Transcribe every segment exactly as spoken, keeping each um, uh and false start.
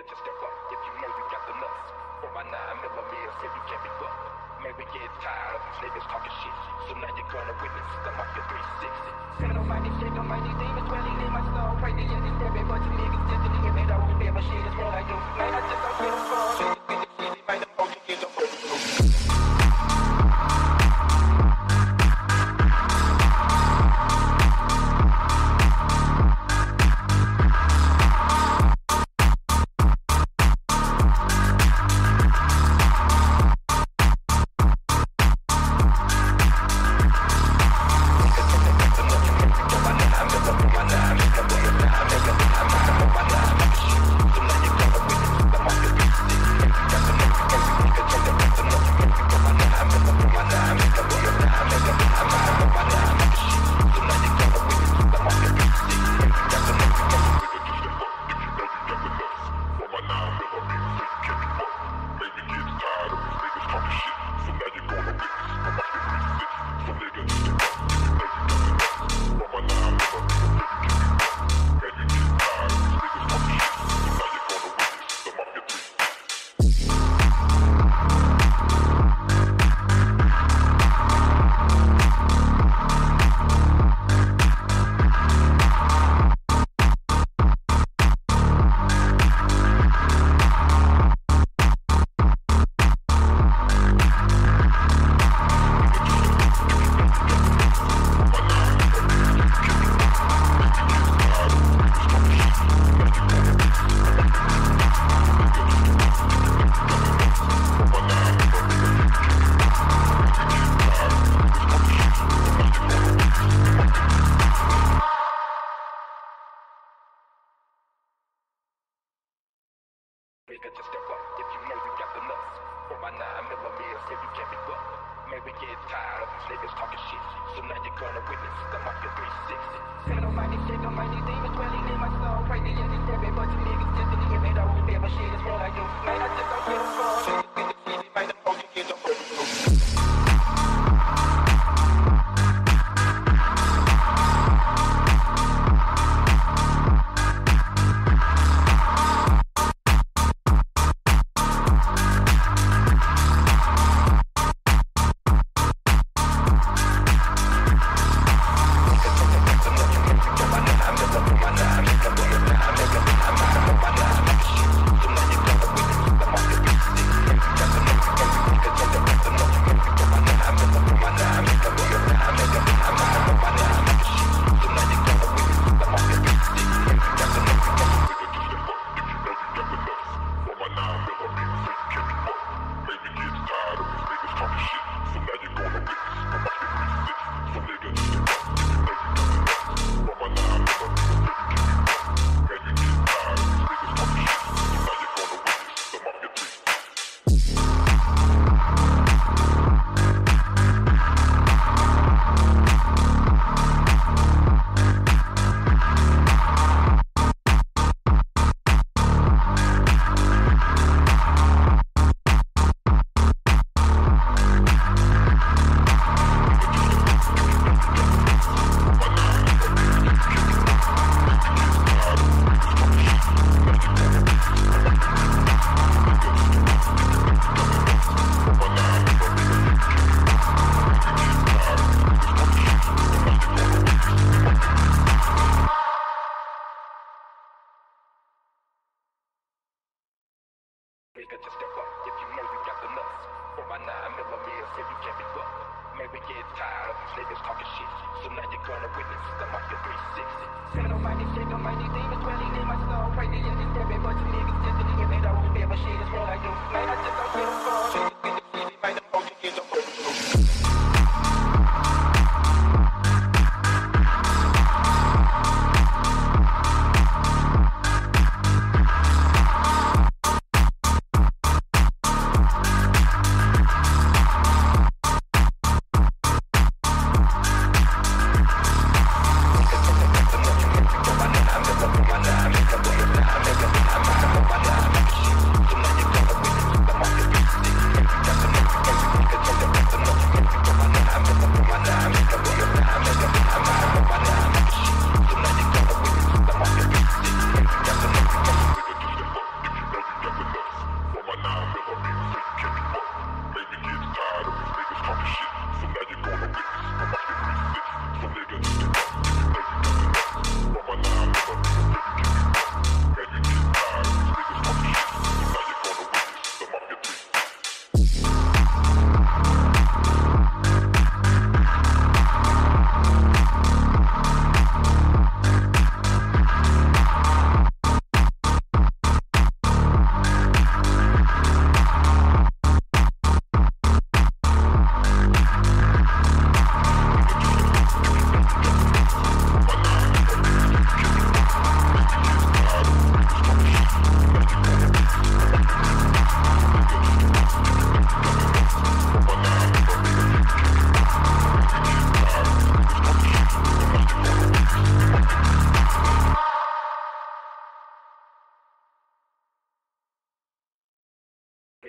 Nigga, just step up if you know you got the nuts. For my nine millimeters, if you can't be fucked. Man, we get tired of these niggas talking shit. So now you're gonna witness the Mafia three sixty. Saying on my shit, on my demons dwelling in my soul. Crazy in this every bunch of niggas just in the image. I won't ever shit is what I do. Man, I just don't get a fuck. Get the city, man, the most you get the first. Nigga, just step up if you know you got the nuts. For my nine millimeters, if you can't be fucked. Man, we get tired of these niggas talking shit. So now you're gonna witness the Mafia three sixty. Saying on my shit, on my demons dwelling in my soul. Crazy in this every bunch of niggas just in the image. I won't ever shit is what I do. Man, I just don't get a fuck. Get the city, man, the most you get the first. Nigga, just step up if you know you got the nuts. For my nine millimeters, if you can't be fucked. Man, we get tired of these niggas talking shit. So now you're gonna witness the Mafia three sixty. Saying on my shit, on my demons dwelling in my soul. Crazy in this every bunch of niggas just in the image. I won't ever shit is what I do. Man, I just don't get a fuck. Get the city, man, the most you get the first. Come on,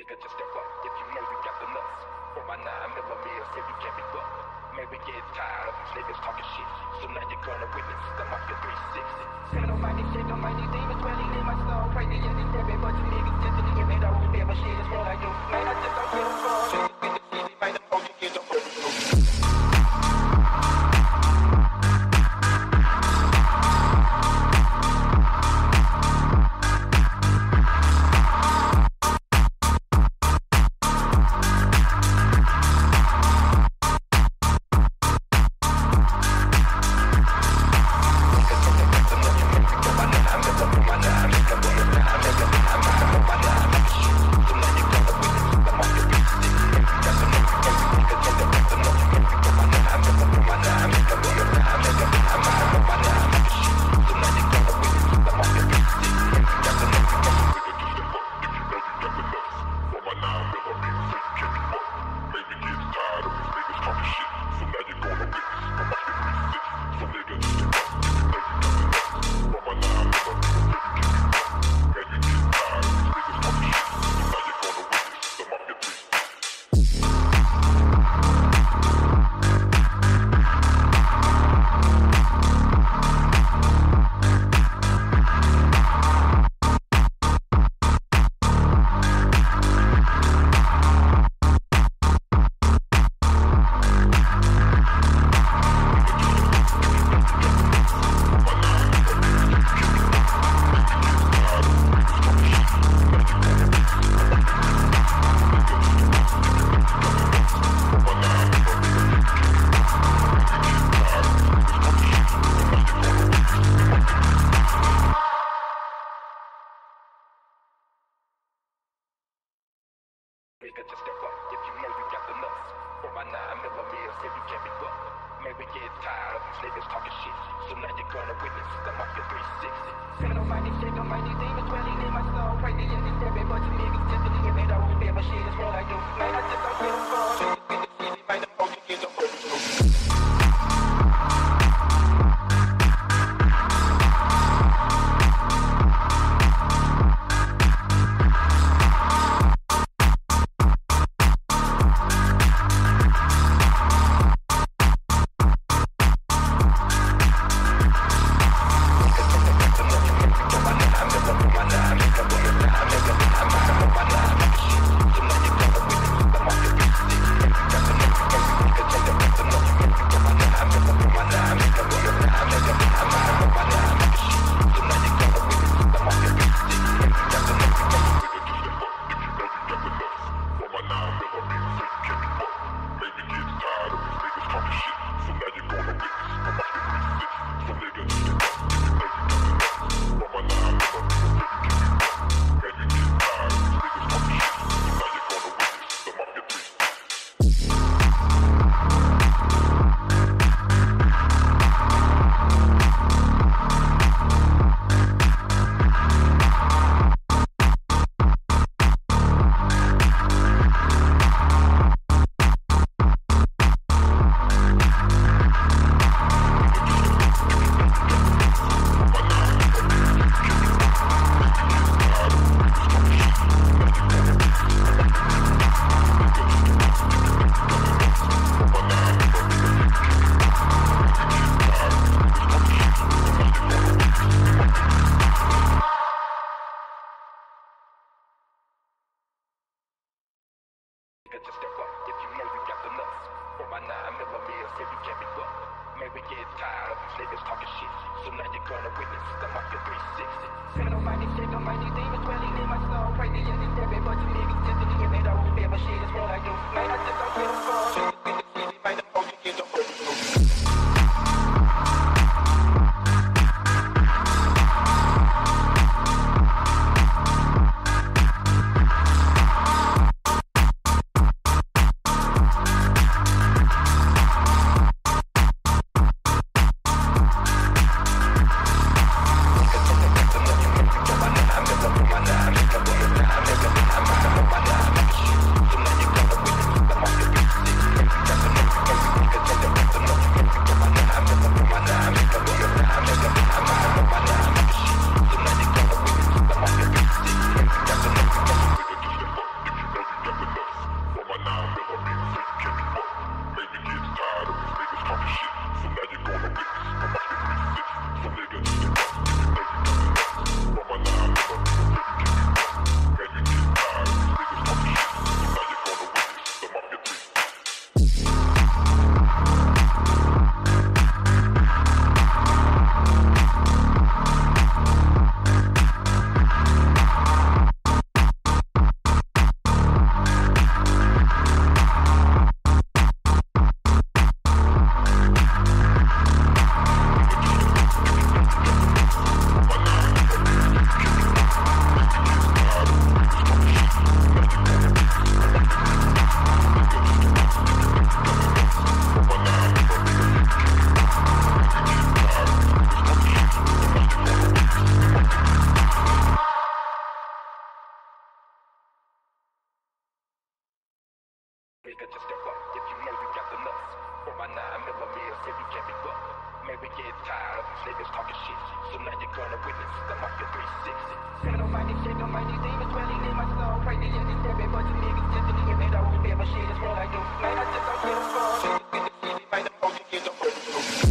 Nigga, just step up if you know you got the nuts. For my nine millimeters, if you can't be fucked. Man, we get tired of these niggas talking shit. So now you're gonna witness the Mafia three sixty. Seven on my shit, on my demons dwelling in my soul. Crazy and it's every bunch of niggas just in the game. They don't remember shit, it's what I do. Man, I just don't give a fuck. In the city, man, the most you get the most. Nigga, just step up if you know you got the nuts. For my nine millimeters, if you can't be fucked. Man, we get tired of these niggas talking shit. So now you're gonna witness the Mafia three sixty. Seven on my shit, on my demons dwelling in my soul. Crazy and it's every bunch of niggas just in the game. They don't remember shit, it's what I do. Man, I just don't give a fuck. In the city, man, the most you get the most. Just step up if you know you got the nuts. For my nine millimeters, if you can't be fucked. Man, we get tired of these niggas talking shit. So now you're gonna witness the Mafia three sixty. Seven on my shit, on my demons dwelling in my soul. Crazy and it's every bunch of niggas just in the game. They don't remember shit, it's what I do. Man, I just don't give a fuck. In the city, man, the most you get the most. I'm Nigga, just step up if you know you got the nuts. For my nine millimeters, if you can't be fucked. Man, we get tired of these niggas talking shit. So now you're gonna witness the Mafia three sixty. Stand on my shit, on my demons, dwelling in my soul. Crazy as this every bunch of niggas destiny. And they don't remember shit, it's what I do. Man, I just don't get a phone. Niggas in the city, man, the motion gets a first.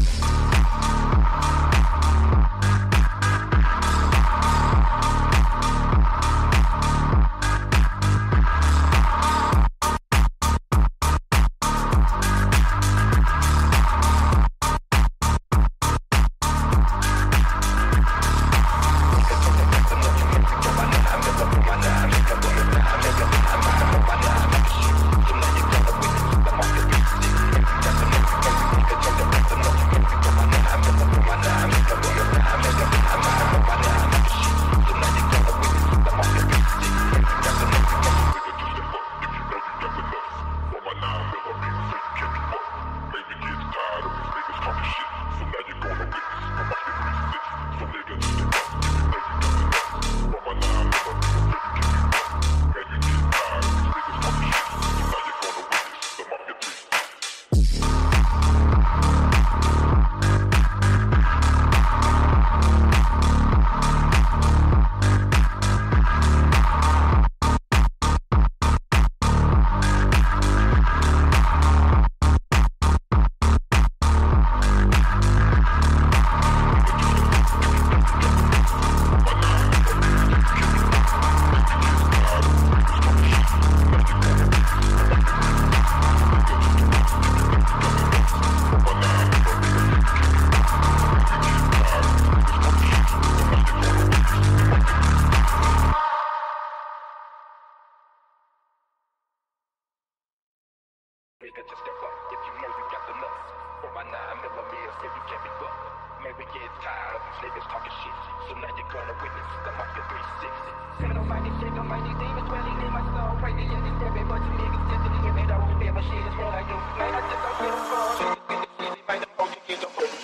Nigga, just step up if you know you got the nuts. For my nine millimeters, if you can't be fucked. Man, we get tired of these niggas talking shit. So now you're gonna witness the Mafia three sixty. Stand on my shit, on my demons, dwelling in my soul. Crazy as this every bunch of niggas destiny. And they don't remember shit, it's what I do. Man, I just don't get a phone. Niggas in the city, man, the motion gets a first.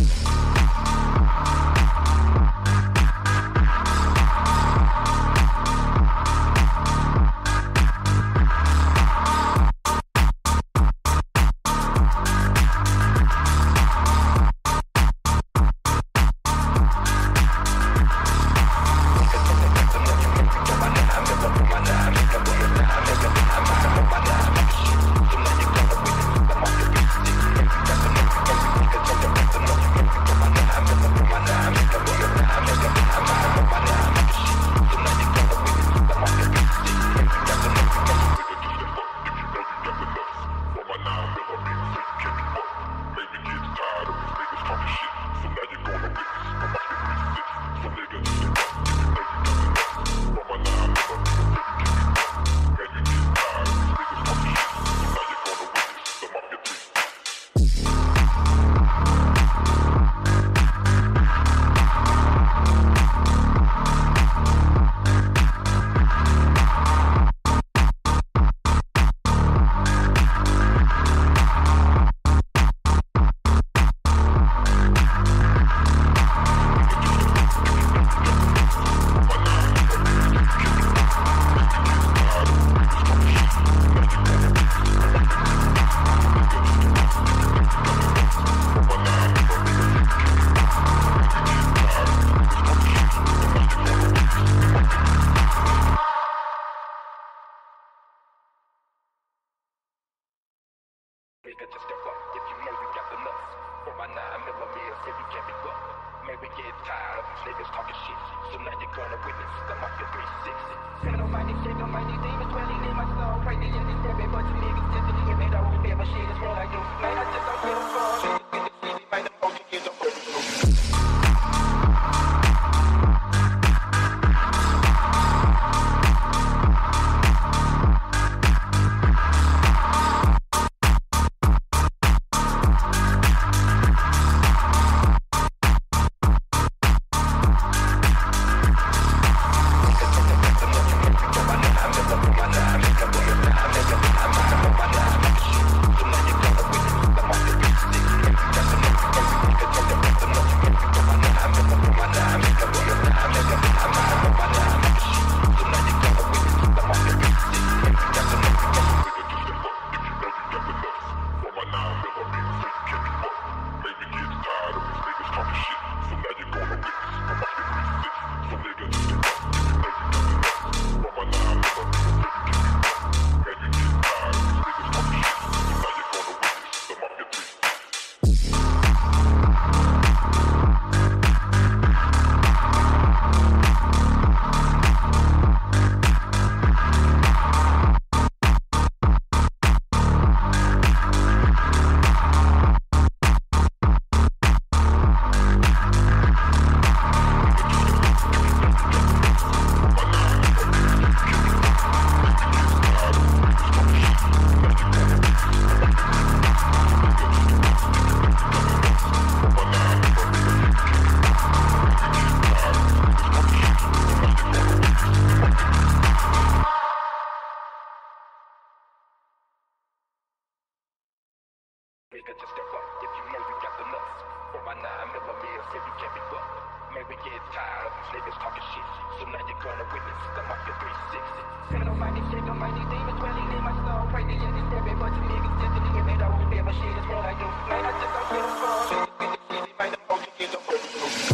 Nigga, just step up if you know you got the nuts. For my nine millimeters, if you can't be fucked. Man, we get tired of these niggas talking shit. So now you're gonna witness the Mafia three sixty. Stand on my shit, on my demons, dwelling in my soul. Crazy as this every bunch of niggas destiny. And they don't remember shit, it's what I do. Man, I just don't get a phone. Niggas in the city, man, the motion gets a first. Nigga, can't be fucked. Man, we get tired of these niggas talking shit. So now you're gonna witness the Mafia three sixty. Seven on my shit, on my knees, demons dwelling in my soul. Pray to you, this every bunch of niggas destiny. And they don't remember shit, it's what I do. Man, I just don't get them wrong. Man, the motion is a first.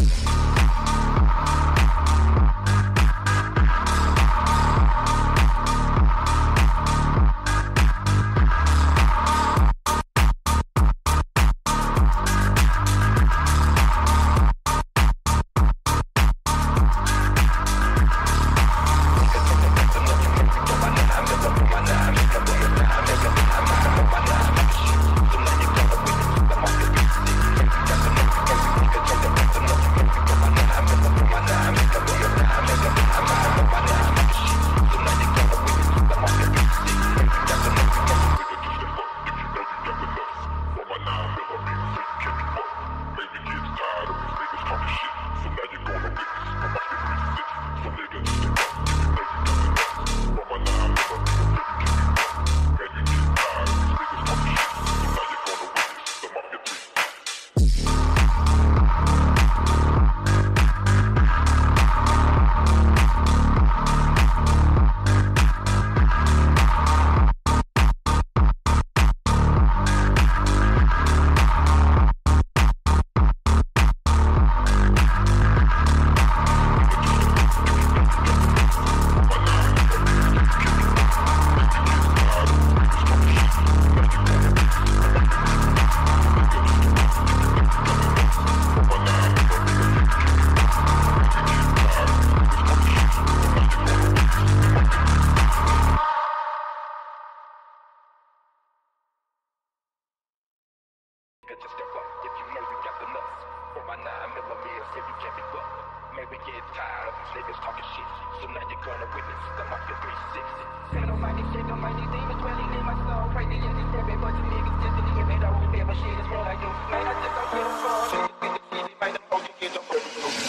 Just step up if you know you got the nuts. For my nine millimeters, if you can't be fucked. Man, we get tired of these niggas talking shit. So now you're gonna witness the Mafia three sixty. Seven on my shit, on my knees, demons dwelling in my soul. Pray to you, this every bunch of niggas destiny. And they don't remember shit, it's what I do. Man, I just don't get them wrong. Man, the motion is a first.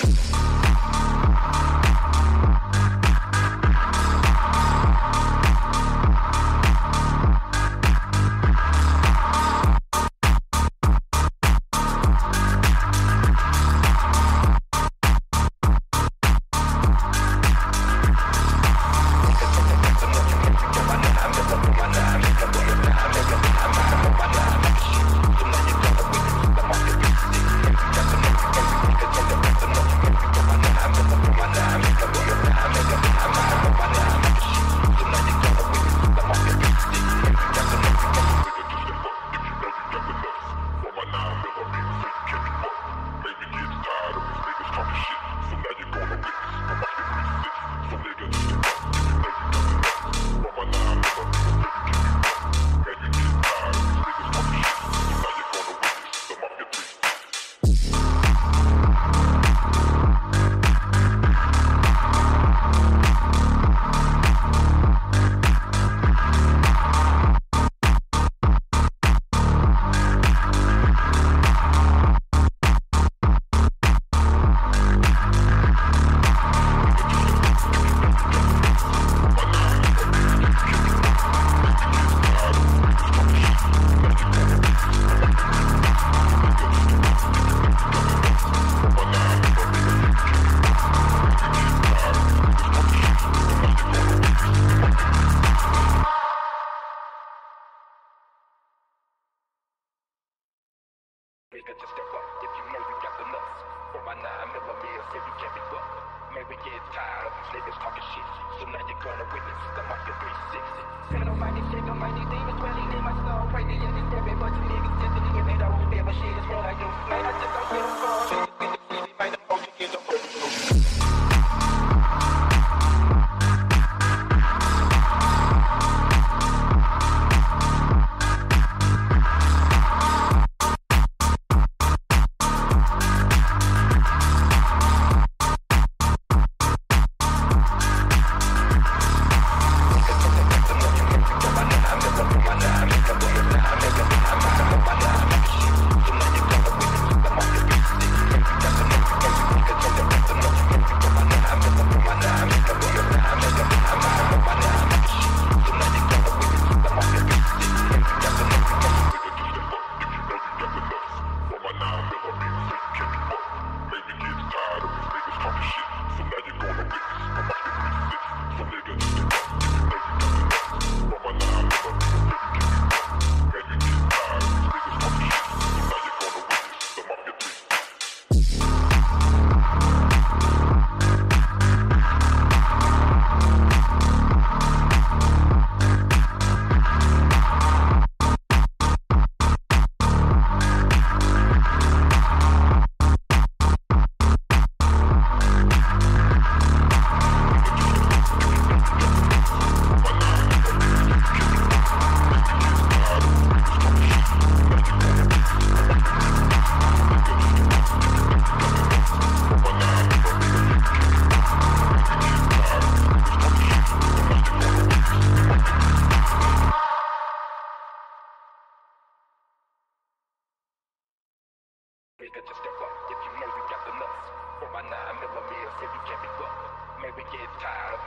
Nigga, just step up if you know you got the nuts. For my nine millimeters, if you can't be fucked. Man, we get tired of these niggas talking shit. So now you're gonna witness the Mafia three sixty. Seven on my shit, on my knees, demons dwelling in my soul. Pray to you, this every bunch of niggas destiny. And they don't remember shit, it's what I do. Man, I just don't get them wrong. Man, the motion is a first.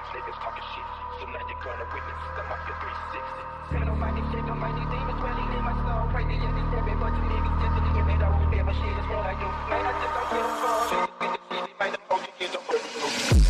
niggas talking shit. So now you're gonna witness the Mafia three sixty. Stand on my knees, shake on my knees, demons dwelling in my soul. Crazy in this every bunch of niggas just to the image I won't ever shit is what I do. Man, I just don't get them for shit. In the city, man, the O G kids are fucking blue.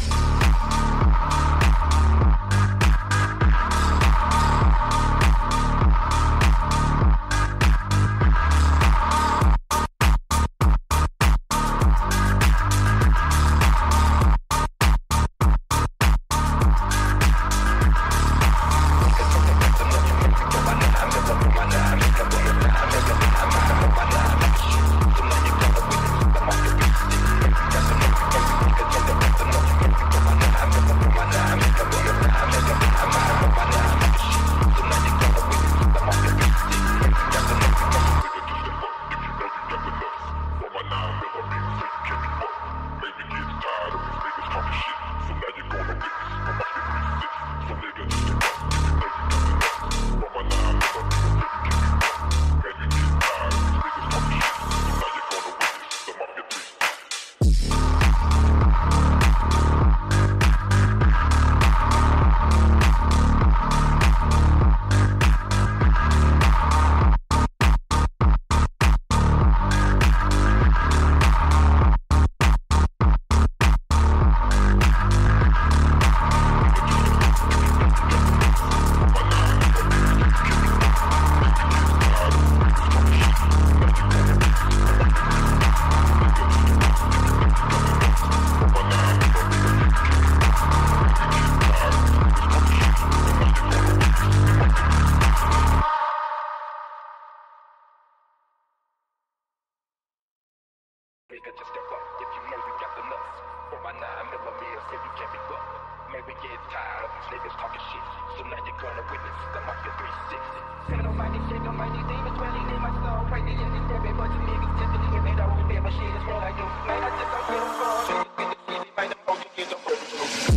Nigga, just step up if you know we got the nuts. For my nine millimeters, if you can't be fucked. Man, we get tired of these niggas talking shit. So now you're gonna witness the Mafia three sixty. Stand on my knees, shake on my knees, demons dwelling in my soul. Crazy in this every bunch of niggas just to the image I won't ever shit is what I do. Man, I just don't get them for shit. In the city, man, the O G kids are fucking blue.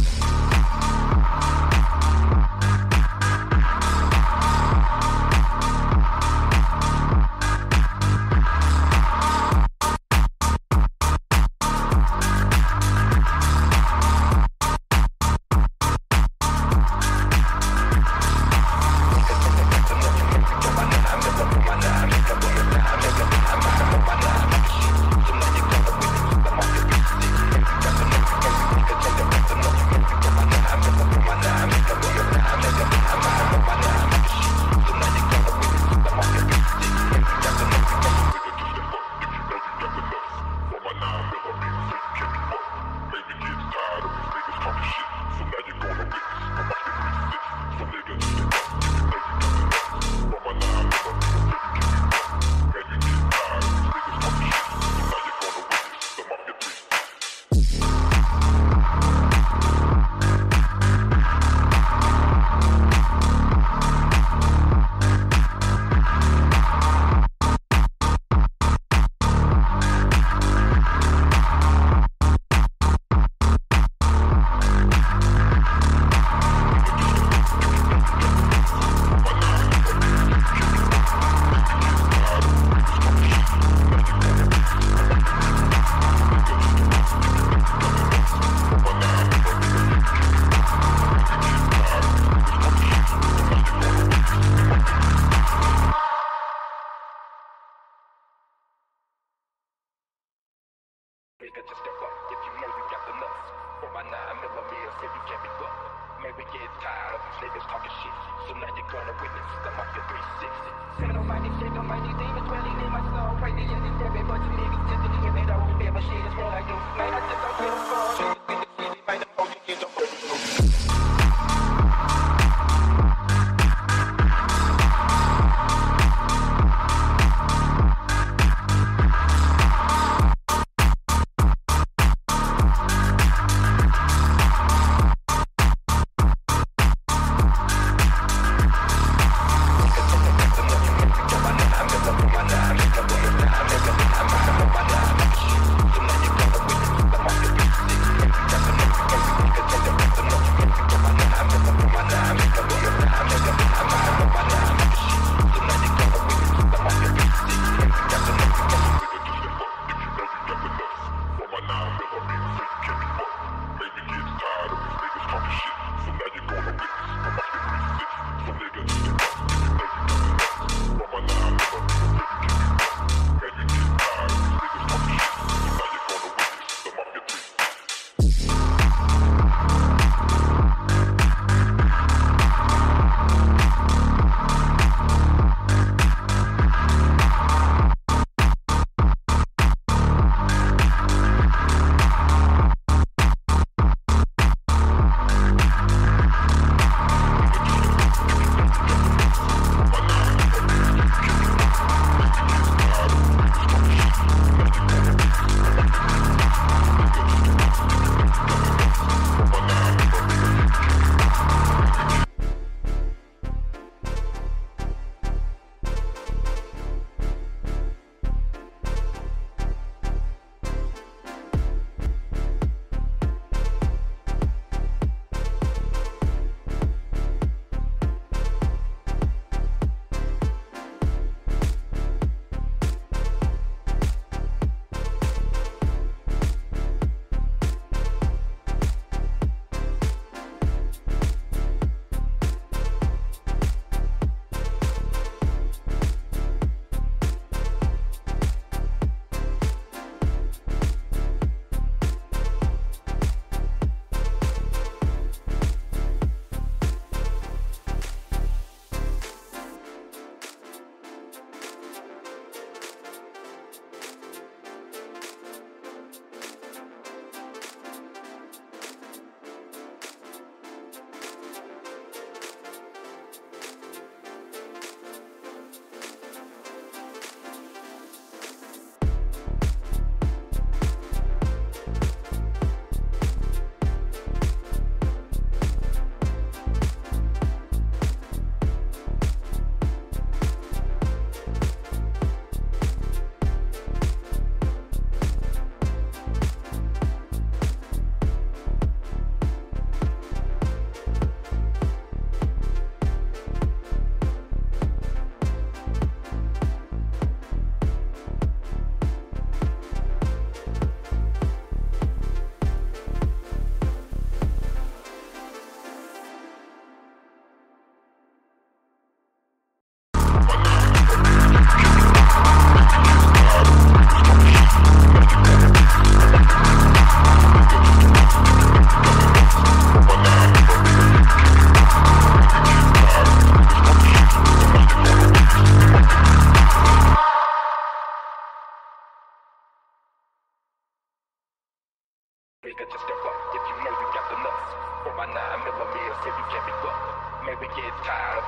Nigga, just step up if you know we got the nuts. For my nine millimeters, if you can't be fucked. Man, we get tired of these niggas talking shit. So now you're gonna witness the Mafia three sixty. Stand on my knees, shake on my knees, demons dwelling in my soul. Crazy in this every bunch of niggas just to the image I won't ever shit is what I do. Man, I just don't get them for shit. In the city, man, the O G kids are fucking blue.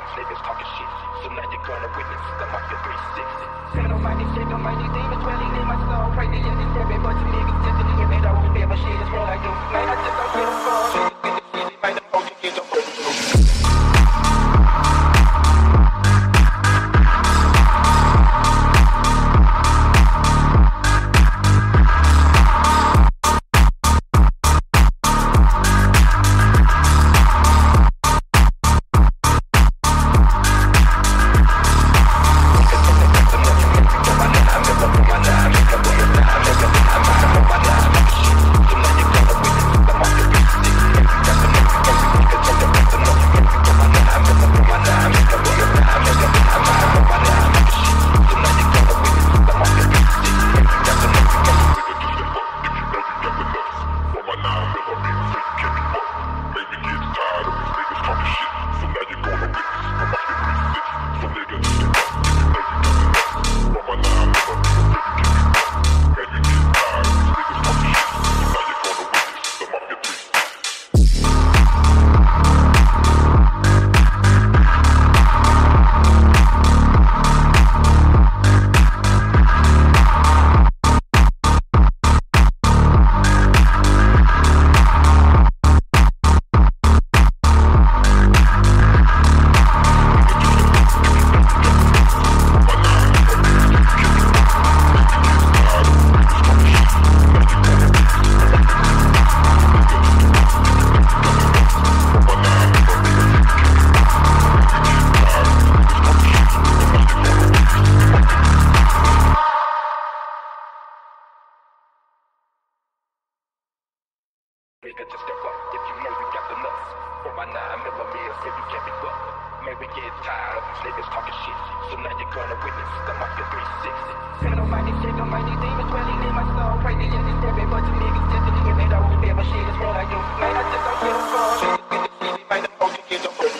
these niggas talking shit. So now you're gonna witness the Mafia three sixty. Say no mighty shit, no mighty demons dwelling in my soul. Crazy in this heavy, but you niggas destiny and they don't care, but shit is real like you. Man, I just don't give a fuck. Shit is easy, man, the most you get the first. Nigga, just step up if you know you got the nuts. For my nine millimeters, if you can't be fucked. Man, we get tired of these niggas talking shit. So now you're gonna witness the Mafia three sixty. Say no mighty shit, no mighty demons dwelling in my soul. Crazy in this heavy, but you niggas destiny and they don't care, but shit is real like you. Man, I just don't give a fuck. Shit is easy, man, the most you get the first.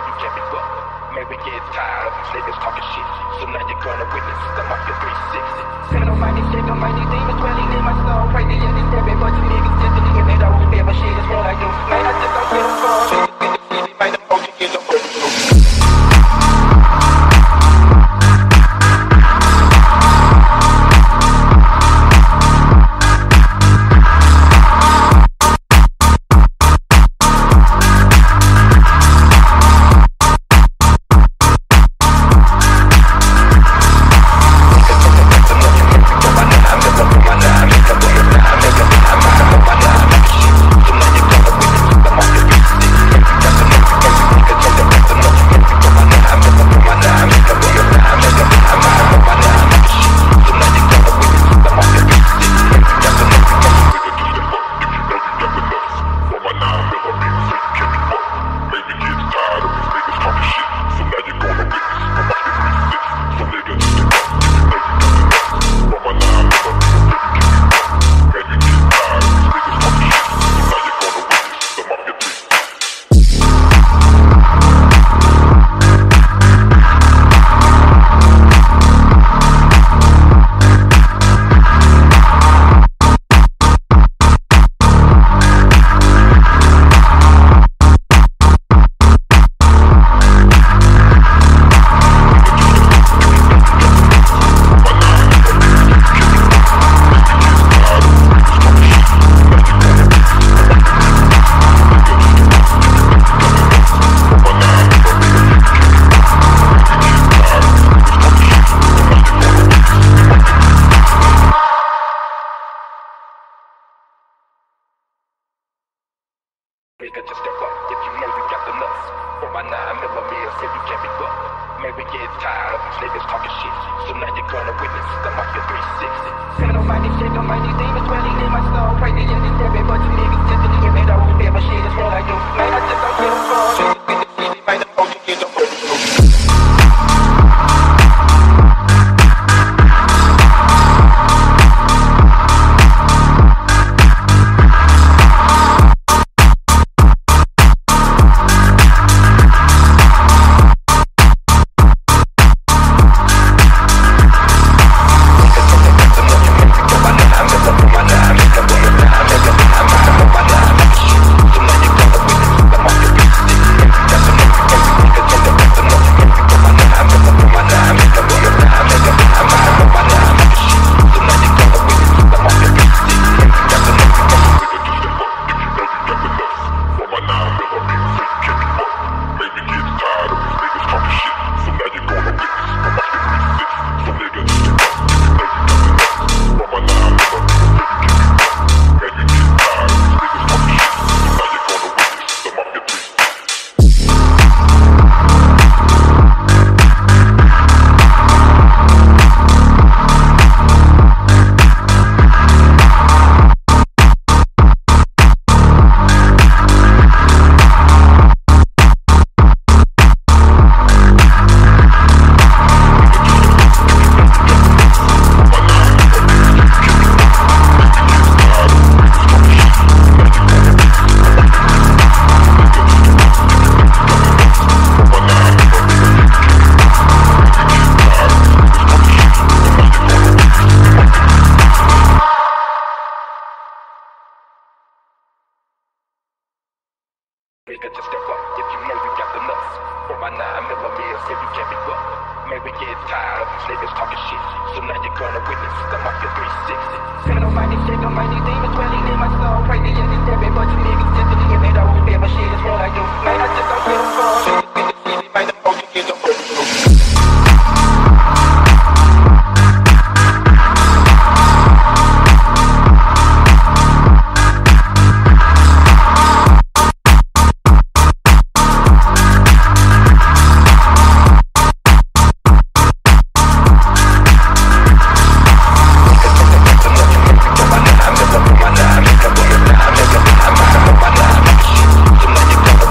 you can't be fucked. Man, we get tired of these niggas talking shit. So now you're gonna witness the Mafia three sixty. Seven on my shit, on my demons dwelling in my soul. Crazy in this every bunch of niggas definitely in that old bed, but shit is what I do. Man, I just don't get a fuck. Man, the motion is a nigga, just step up if you know you got the nuts. For my nine millimeters, if you can't be fucked. Man, we get tired of these niggas talking shit. So now you're gonna witness the Mafia three sixty. Seven on my shit, on my demons dwelling in my soul. Crazy in this every bunch of niggas definitely in that old bed, but shit is what I do. Man, I just don't get a fuck. Man, the motion is a nigga, just step up if you know you got the nuts. For my nine millimeters, if you can't be fucked. Man, we get tired of these niggas talking shit. So now you're gonna witness the Mafia three sixty. Seven on my shit, on my demons dwelling in my soul. Crazy in this every bunch of niggas definitely in that old bed, but shit is what I do. Man, I just don't get a fuck. Man, the motion is a so now you're gonna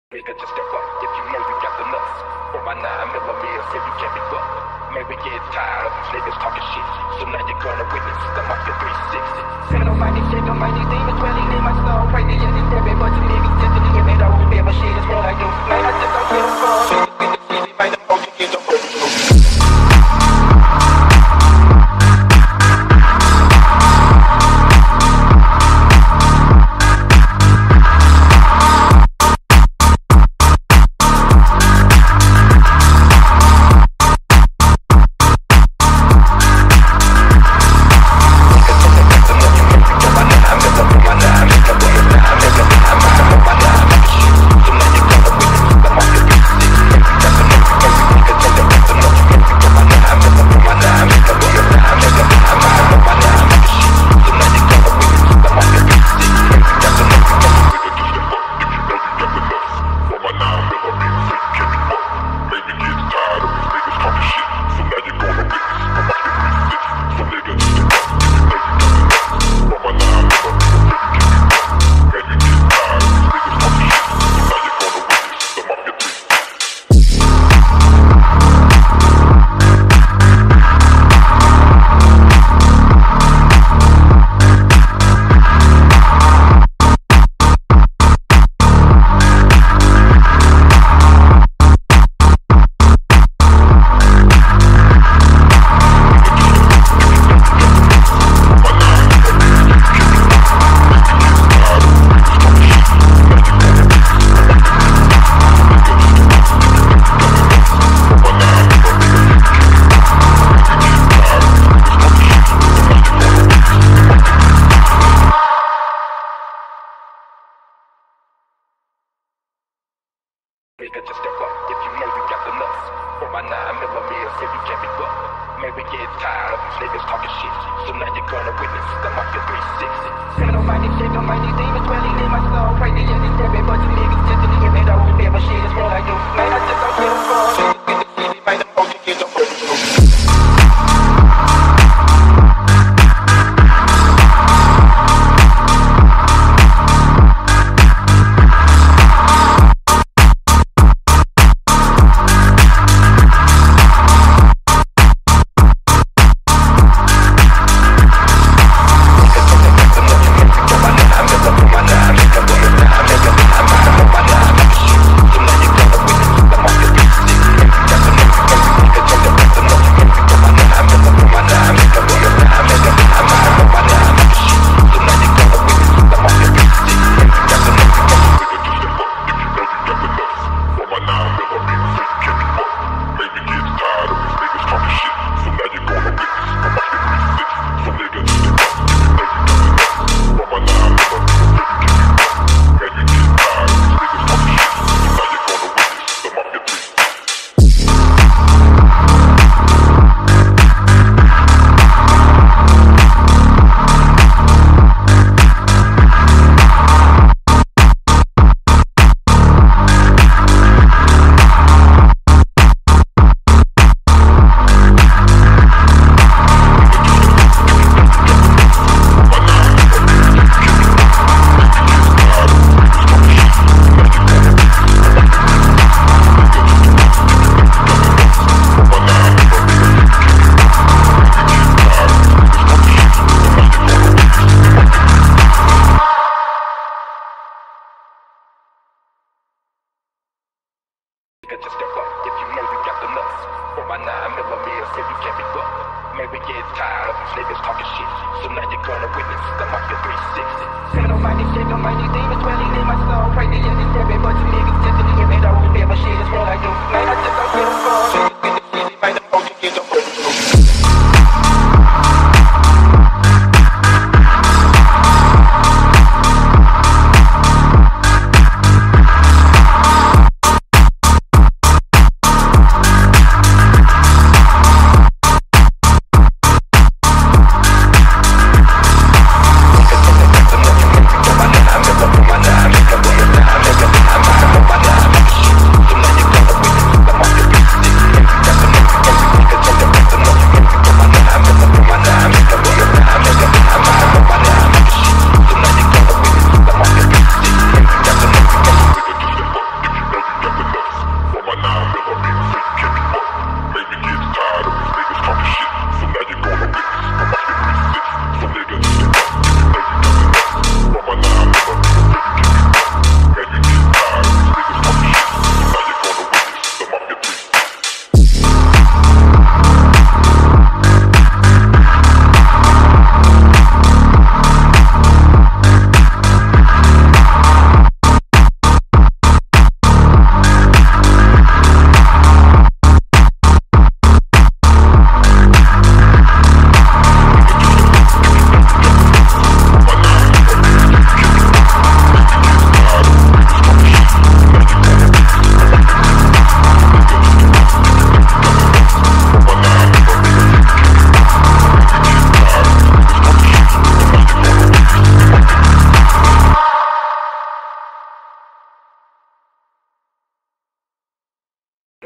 Nigga, just step up if you know you got the nuts. For my nine millimeters, if you can't be fucked. Maybe get tired of these niggas talking shit. So now you're gonna witness the Mafia three sixty. Send almighty shit, almighty demons dwelling in my soul. Crazy as this every bunch of niggas destiny. And they don't remember shit is more like you. Man, I just don't give a fuck. Niggas in the city, fight the motion, get the first. Nigga, just step up if you know you got the nuts. For my nine millimeters, if you can't be fucked. Maybe get tired of these niggas talking shit. So now you're gonna witness the Mafia three sixty. Send almighty shit, almighty demons dwelling in my soul. Crazy as this every bunch of niggas destiny. And they don't remember shit is more like you. Man, I just don't give a fuck. Niggas in the city, fight the motion, get the first. Just step up if you know you got the nuts. For my nine millimeters, if you can't be fucked. Maybe get tired of these niggas talking shit. So now you're gonna witness the Mafia three sixty. Send almighty shit, almighty demons dwelling in my soul. Crazy as this every bunch of niggas destiny. And they don't remember shit is more like you. Man, I just don't give a fuck. Niggas in the city, fight the motion, get the first. I'm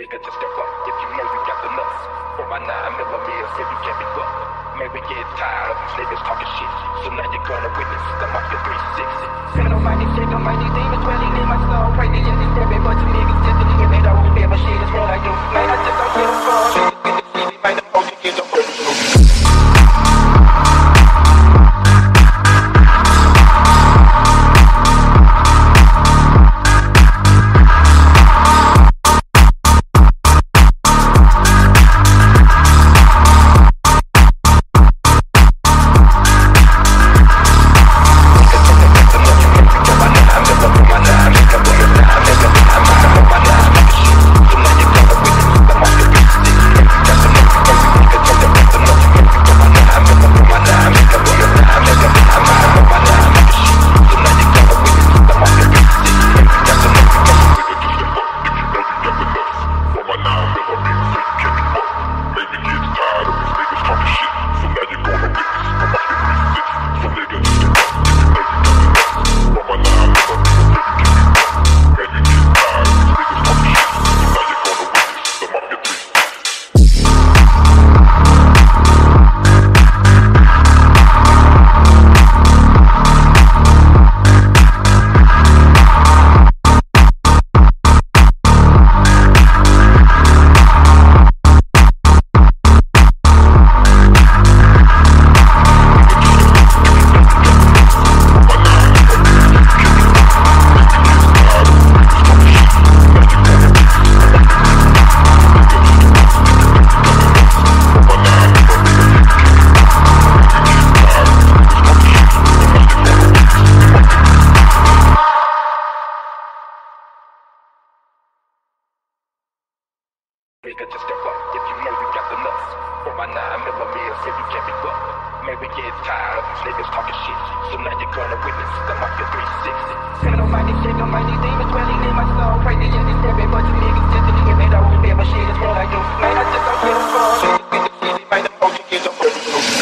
Nigga, just step up if you know you got the nuts. For my nine millimeters, if you can't be bucked. Maybe get tired of these niggas talking shit. So now you're gonna witness, come off your three sixty. Seven on my knees, shake on my knees, demons dwelling in my soul. Pray the end is stepping, but you niggas just in the end, they don't never shit is real like you. Man, I just don't get them for shit. Might the most you get them for. Nigga, just step up if you know you got the nuts. For my nine millimeters, if you can't be bucked. Maybe get tired of these niggas talking shit. So now you're gonna witness, come off your three sixty. Seven on my knees, shake on my knees, demons dwelling in my soul. Pray the end is stepping, but you niggas just in the end, they don't never shit is real like you. Man, I just don't get them for shit. Might the most you get them for.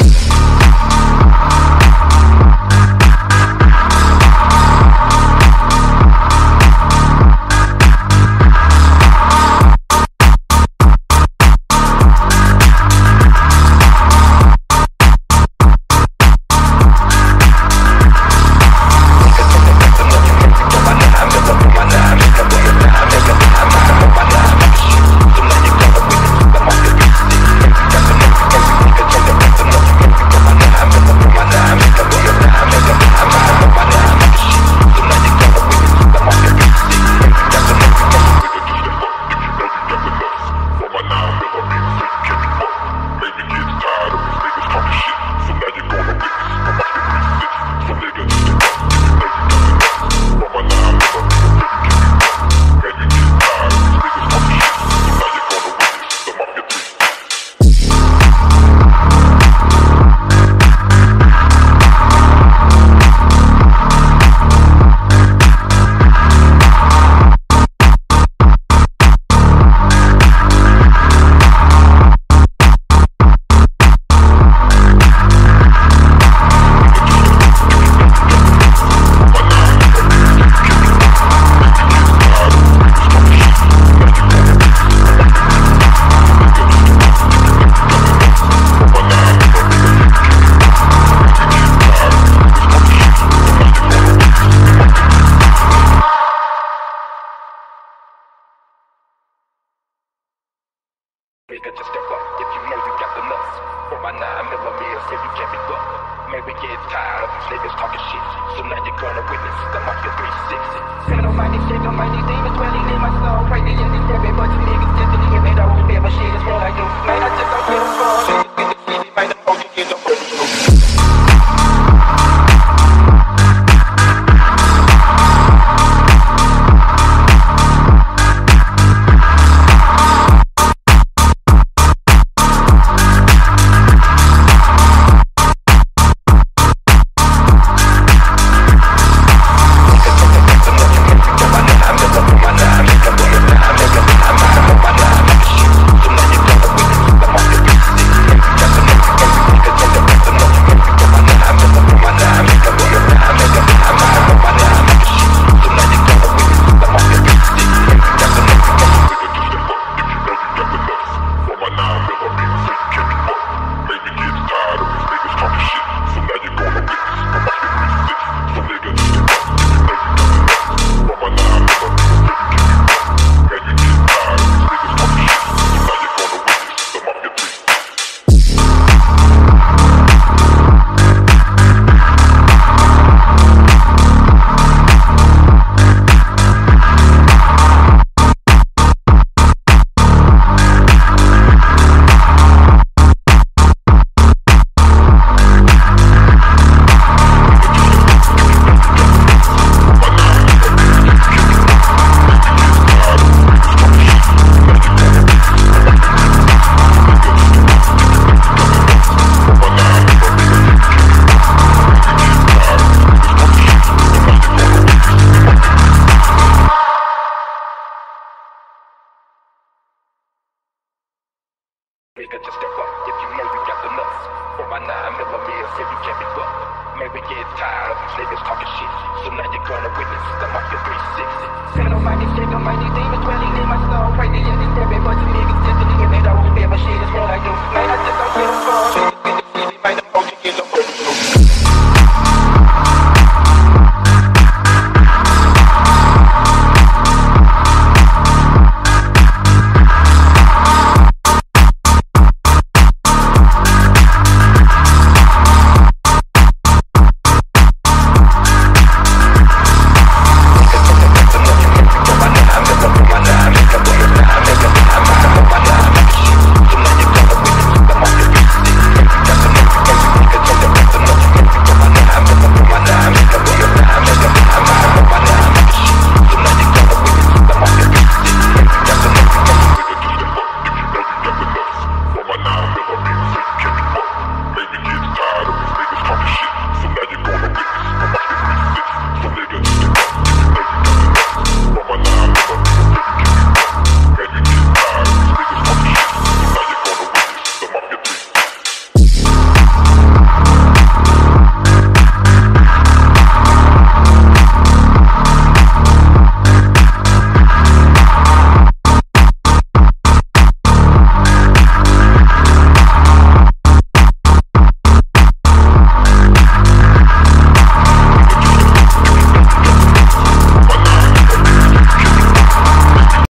Nigga, just step up if you know you got the nuts. For my nine millimeters, if you can't be bucked. Maybe get tired of these niggas talking shit. So now you're gonna witness, come off your three sixty. Seven on my knees, shake on my knees, demons